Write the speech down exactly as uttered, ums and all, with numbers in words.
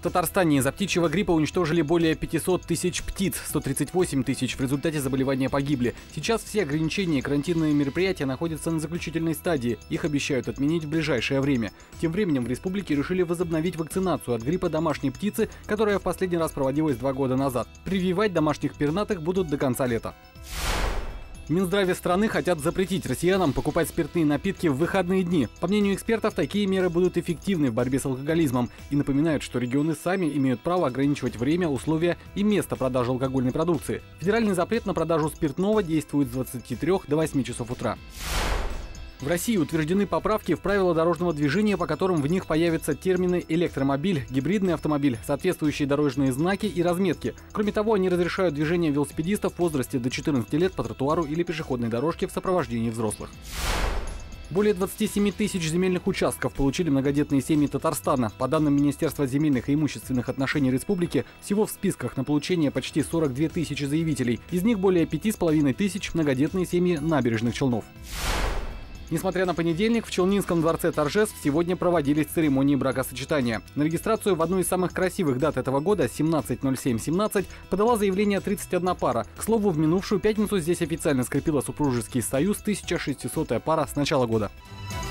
Татарстане из-за птичьего гриппа уничтожили более пятисот тысяч птиц, сто тридцать восемь тысяч в результате заболевания погибли. Сейчас все ограничения и карантинные мероприятия находятся на заключительной стадии. Их обещают отменить в ближайшее время. Тем временем в республике решили возобновить вакцинацию от гриппа домашней птицы, которая в последний раз проводилась два года назад. Прививать домашних пернатых будут до конца лета. В Минздраве страны хотят запретить россиянам покупать спиртные напитки в выходные дни. По мнению экспертов, такие меры будут эффективны в борьбе с алкоголизмом и напоминают, что регионы сами имеют право ограничивать время, условия и место продажи алкогольной продукции. Федеральный запрет на продажу спиртного действует с двадцати трёх до восьми часов утра. В России утверждены поправки в правила дорожного движения, по которым в них появятся термины «электромобиль», «гибридный автомобиль», соответствующие дорожные знаки и разметки. Кроме того, они разрешают движение велосипедистов в возрасте до четырнадцати лет по тротуару или пешеходной дорожке в сопровождении взрослых. Более двадцати семи тысяч земельных участков получили многодетные семьи Татарстана. По данным Министерства земельных и имущественных отношений республики, всего в списках на получение почти сорок две тысячи заявителей. Из них более пяти с половиной тысяч многодетные семьи набережных Челнов. Несмотря на понедельник, в Челнинском дворце торжеств сегодня проводились церемонии бракосочетания. На регистрацию в одну из самых красивых дат этого года, семнадцатое ноль семь семнадцать, подала заявление тридцать одна пара. К слову, в минувшую пятницу здесь официально скрепила супружеский союз тысяча шестисотая пара с начала года.